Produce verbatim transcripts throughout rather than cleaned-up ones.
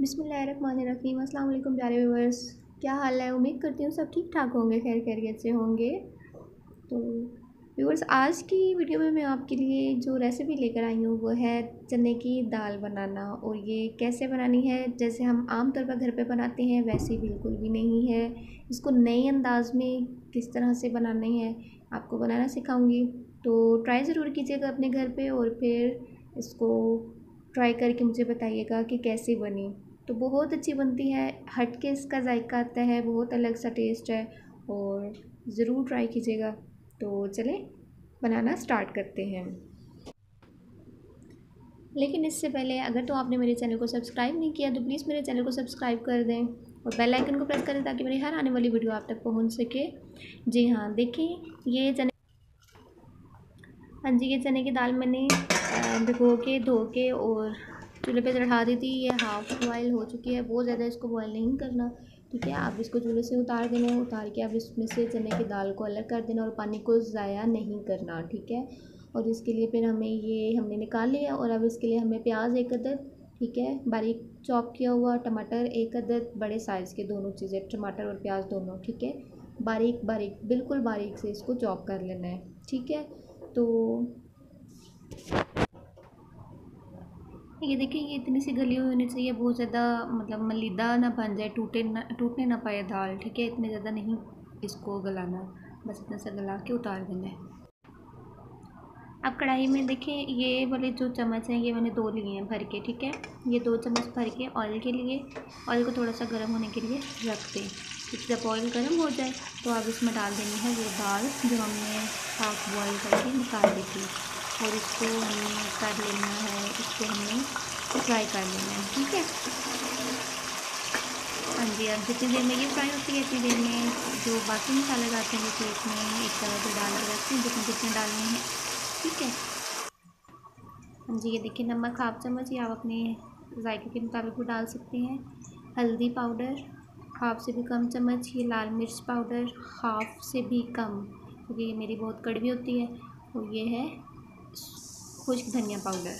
बिस्मिल्लाहिर्रहमानिर्रहीम। अस्सलाम वालेकुम प्यारे व्यूअर्स, क्या हाल है। उम्मीद करती हूँ सब ठीक ठाक होंगे, खैर खैरियत से होंगे। तो व्यूअर्स, आज की वीडियो में मैं आपके लिए जो रेसिपी लेकर आई हूँ वो है चने की दाल बनाना। और ये कैसे बनानी है, जैसे हम आम तौर पर घर पे बनाते हैं वैसे बिल्कुल भी नहीं है। इसको नए अंदाज में किस तरह से बनानी है आपको बनाना सिखाऊंगी। तो ट्राई ज़रूर कीजिएगा अपने घर पे और फिर इसको ट्राई करके मुझे बताइएगा कि कैसी बनी। तो बहुत अच्छी बनती है, हट के इसका जायका आता है, बहुत अलग सा टेस्ट है और ज़रूर ट्राई कीजिएगा। तो चलें बनाना स्टार्ट करते हैं। लेकिन इससे पहले अगर तो आपने मेरे चैनल को सब्सक्राइब नहीं किया तो प्लीज़ मेरे चैनल को सब्सक्राइब कर दें और बेल आइकन को प्रेस करें ताकि मेरी हर आने वाली वीडियो आप तक पहुंच सके। जी हाँ, देखें ये चने हाँ जी ये चने की दाल मैंने भिगो के धो के और चूल्हे पे चढ़ा दी थी। ये हाफ़ बॉयल हो चुकी है, बहुत ज़्यादा इसको बॉयल नहीं करना, ठीक है। आप इसको चूल्हे से उतार देना है, उतार के आप इसमें से चने की दाल को अलग कर देना और पानी को ज़ाया नहीं करना, ठीक है। और इसके लिए फिर हमें ये हमने निकाल लिया और अब इसके लिए हमें प्याज एक अदद, ठीक है, बारीक चॉप किया हुआ, टमाटर एक अदद बड़े साइज़ के, दोनों चीज़ें टमाटर और प्याज दोनों, ठीक है, बारीक बारीक बिल्कुल बारीक से इसको चॉप कर लेना है, ठीक है। तो ये देखिए ये इतनी सी गली हुई होनी चाहिए, बहुत ज़्यादा मतलब मलीदा ना बन जाए, टूटे ना टूटने ना पाए दाल, ठीक है। इतने ज़्यादा नहीं इसको गलाना, बस इतना सा गला के उतार देना है। अब कढ़ाई में देखें ये वाले जो चम्मच हैं ये मैंने दो लिए हैं भर के, ठीक है। ये दो चम्मच भर के ऑयल के लिए, ऑयल को थोड़ा सा गर्म होने के लिए रख दें। जब ऑयल गर्म हो जाए तो अब इसमें डाल देनी है वो दाल जो हमने हाफ बॉयल करके निकाल दी थी और इसको हमने कर लेना है, इसको हमने फ्राई कर लेना है, ठीक है। हाँ जी, अब जितनी देर में ये फ्राई होती है इतनी देर में जो बाकी मसाले डालते हैं जैसे इसमें एक तरह से डाल के रखते हैं जितने जितने डालने हैं, ठीक है। हाँ जी, ये देखिए नमक हाफ चम्मच या आप अपने जायके के मुताबिक भी डाल सकते हैं। हल्दी पाउडर हाफ से भी कम चम्मच, ये लाल मिर्च पाउडर हाफ से भी कम क्योंकि ये मेरी बहुत कड़वी होती है। और ये है खुश्क धनिया पाउडर।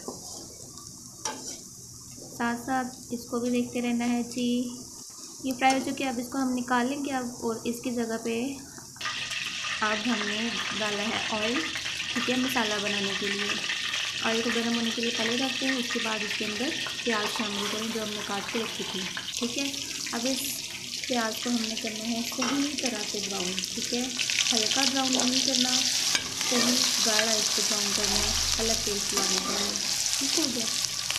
साथ साथ इसको भी देखते रहना है जी। ये फ्राई हो चुकी है, अब इसको हम निकालेंगे अब और इसकी जगह पे अब हमने डाला है ऑयल, ठीक है, मसाला बनाने के लिए। ऑयल को गर्म होने के लिए पहले रखते हैं, उसके बाद इसके अंदर प्याज शामिल करें जो हमने काट के रखी थी, ठीक है। अब इस प्याज को हमने करना है सही तरह से ब्राउन, ठीक है, हल्का ब्राउन नहीं करना, सही गाढ़ा इसको ब्राउन करना है, अलग टेस्ट लाने के लिए, ठीक हो गया।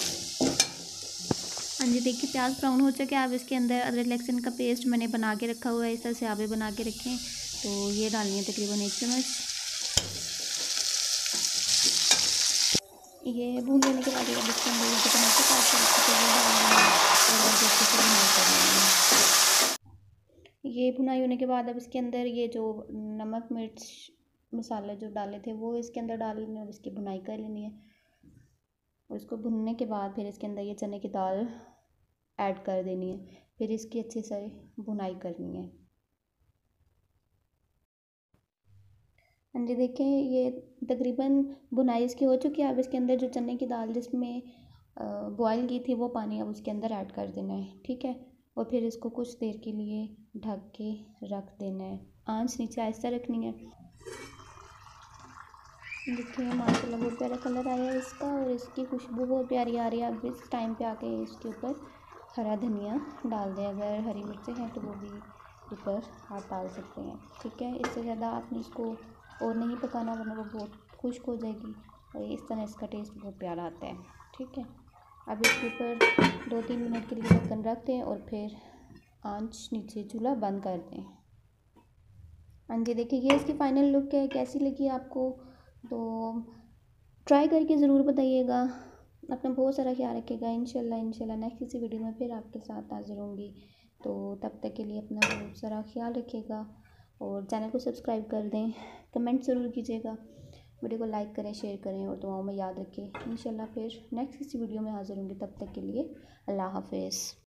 हाँ जी, देखिए प्याज ब्राउन हो चुके हैं। अब इसके अंदर अदरक लहसुन का पेस्ट मैंने बना के रखा हुआ है, इस तरह से आप भी बना के रखें। तो ये डालनी है तकरीबन एक चम्मच। ये भून लेने के बाद अब इसके अंदर जो टमाटर काट के रखे थे वो डाल देंगे और अच्छे से भुनाई कर लेंगे। ये भुनाई होने के बाद अब इसके अंदर ये जो नमक मिर्च मसाले जो डाले थे वो इसके अंदर डाल लेने और इसकी भुनाई कर लेनी है। और इसको भुनने के बाद फिर इसके अंदर ये चने की दाल ऐड कर देनी है, फिर इसकी अच्छे से भुनाई करनी है। हाँ जी, देखें ये तकरीबन भुनाई इसकी हो चुकी है। अब इसके अंदर जो चने की दाल जिसमें बॉयल की थी वो पानी अब उसके अंदर ऐड कर देना है, ठीक है। और फिर इसको कुछ देर के लिए ढक के रख देना है, आंच नीचे आहिस्ता रखनी है। देखिए माशाल्लाह बहुत प्यारा कलर आया है इसका और इसकी खुशबू बहुत प्यारी आ रही है। अब इस टाइम पे आके इसके ऊपर हरा धनिया डाल दें, अगर हरी मिर्चें हैं तो वो भी ऊपर आप डाल सकते हैं, ठीक है। इससे ज़्यादा आपने इसको और नहीं पकाना वरना वो बहुत खुश्क हो जाएगी और इस तरह इसका टेस्ट बहुत प्यारा आता है, ठीक है। अब इसके ऊपर दो तीन मिनट के लिए ढक्कन रख दें और फिर आंच नीचे चूल्हा बंद कर दें। हाँ जी, देखिए ये इसकी फ़ाइनल लुक है, कैसी लगी आपको। तो ट्राई करके ज़रूर बताइएगा। अपना बहुत सारा ख्याल रखिएगा। इंशाल्लाह इंशाल्लाह नेक्स्ट किसी वीडियो में फिर आपके साथ हाज़िर होंगी। तो तब तक के लिए अपना बहुत सारा ख्याल रखिएगा और चैनल को सब्सक्राइब कर दें, कमेंट ज़रूर कीजिएगा, वीडियो को लाइक करें, शेयर करें और दुआओं में याद रखें। इंशाल्लाह फिर नेक्स्ट किसी वीडियो में हाज़िर होंगी, तब तक के लिए अल्लाह हाफ़िज़।